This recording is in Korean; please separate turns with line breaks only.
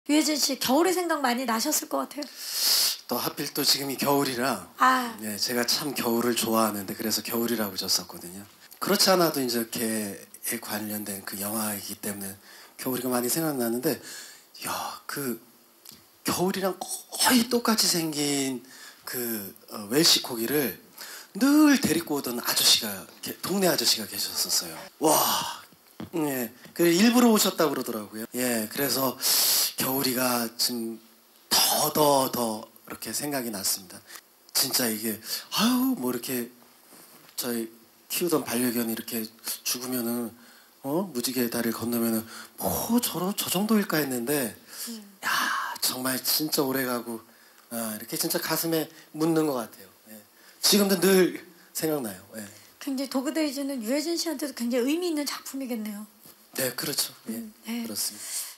유해진 씨 겨울의 생각 많이 나셨을 것 같아요.
또 하필 또 지금이 겨울이라 네, 제가 참 겨울을 좋아하는데 그래서 겨울이라고 졌었거든요. 그렇지 않아도 이제 개에 관련된 그 영화이기 때문에 겨울이가 많이 생각나는데 야, 그 겨울이랑 거의 똑같이 생긴 그 웰시 코기를 늘 데리고 오던 아저씨가 동네 아저씨가 계셨었어요. 와, 예, 그 일부러 오셨다고 그러더라고요. 예, 그래서 겨울이가 지금 더 이렇게 생각이 났습니다. 진짜 이게 아유 뭐 이렇게 저희 키우던 반려견이 이렇게 죽으면은 무지개 다리를 건너면은 뭐 저 정도일까 했는데 야 정말 진짜 오래가고 이렇게 진짜 가슴에 묻는 것 같아요. 예. 지금도 늘 생각나요. 예.
굉장히 도그데이즈는 유해진 씨한테도 굉장히 의미 있는 작품이겠네요.
네, 그렇죠. 예,
네.
그렇습니다.